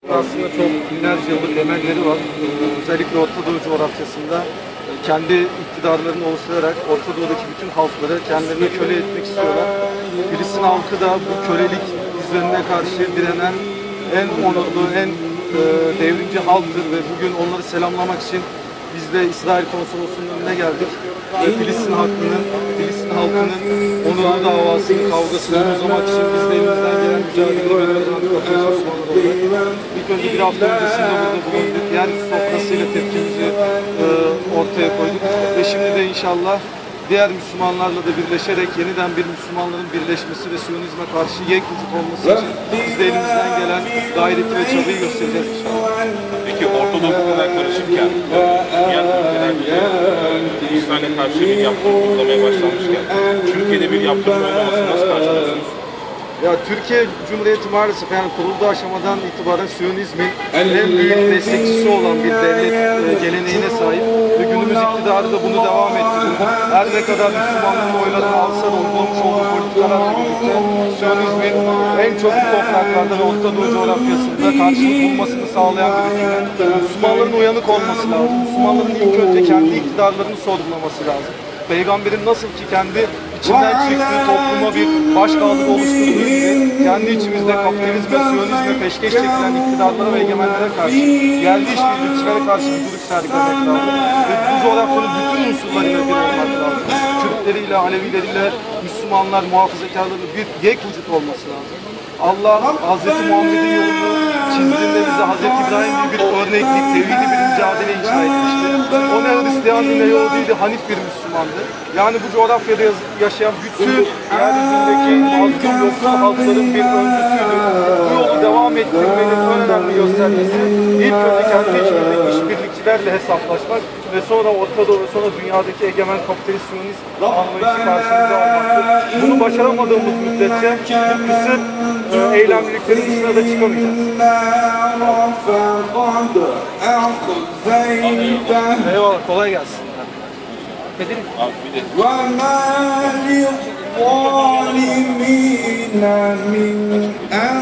Aslında çok binlerce yıllık emelleri var. Özellikle Orta Doğu coğrafyasında kendi iktidarlarını oluşturarak Orta Doğu'daki bütün halkları kendilerine köle etmek istiyorlar. Filistin halkı da bu kölelik düzenine karşı direnen en onurlu, en devrimci halktır ve bugün onları selamlamak için biz de İsrail Konsolosluğu'nun önüne geldik. Filistin halkının onurlu davasının kavgasını uzamak için biz de elimizden gelen mücadeleyi veriyoruz. İlk önce bir hafta öncesinde burada bulunduk. Yeryüzü sofrasıyla tepkimizi ortaya koyduk. Ve şimdi de inşallah diğer Müslümanlarla da birleşerek yeniden bir Müslümanların birleşmesi ve Siyonizme karşı yekvücut olması için biz de elimizden gelen gayreti ve çabayı göstereceğiz inşallah. Peki Orta Doğu bu kadar karışırken, diğer ülkeler İsrail'e karşı bir yaptırım uygulamaya başlamışken, Türkiye'de bir yaptırım olmaması nasıl karşılıyorsunuz? Ya Türkiye Cumhuriyeti maalesef yani kurulduğu aşamadan itibaren Siyonizmin en büyük destekçisi olan bir devlet geleneğine sahip ve günümüz iktidarı da bunu devam ettiriyor. Her ne kadar Müslümanların oylarını alsa da uygulamış olduğu politikalarla birlikte Siyonizmin en çok bu topraklarda ve Orta Doğu coğrafyasında karşılık bulmasını sağlayan bir hükümet. Müslümanların uyanık olması lazım. Müslümanların ilk önce kendi iktidarlarını sorgulaması lazım. Peygamberin nasıl ki kendi içinden çıktığı topluma bir başkaldırı oluşturduğu gibi kendi içimizde kapitalizm ve siyonizme peşkeş çekilen iktidarlara ve egemenlere karşı yerli işbirlikçilere karşı bir duruş sergilemek lazım. Ve bu coğrafyanın bütün unsurlarıyla bir olmak lazım. Kürtleriyle, Alevileriyle, Müslümanlar, muhafazakarlarla bir yek vücut olması lazım. Allah Hz. Muhammed'in yolunu çizdiğinde bize Hz. İbrahim gibi bir örneklik, tevhidi bir mücadele inşa etmişti. O ne Hristiyan ne Yahudiydi, Hanif bir Müslümandı. Yani bu coğrafyada yaşayan bütün yeryüzündeki mazlum yoksul halkların bir öncüsüydü. Bu yolu devam ettirmenin en önemli göstergesi ilk önce kendi içimizdeki işbirlikçilerle hesaplaşmak ve sonra Orta Doğu ve sonra dünyadaki egemen kapitalist siyonist anlayışı karşımıza almaktır. Bunu başaramadığımız müddetçe bu kısır eylemliliklerin dışına da çıkamayacağız. Eyvallah, kolay gelsin. Abi bir de وَمَا لِلظَّالِمِينَ مِنْ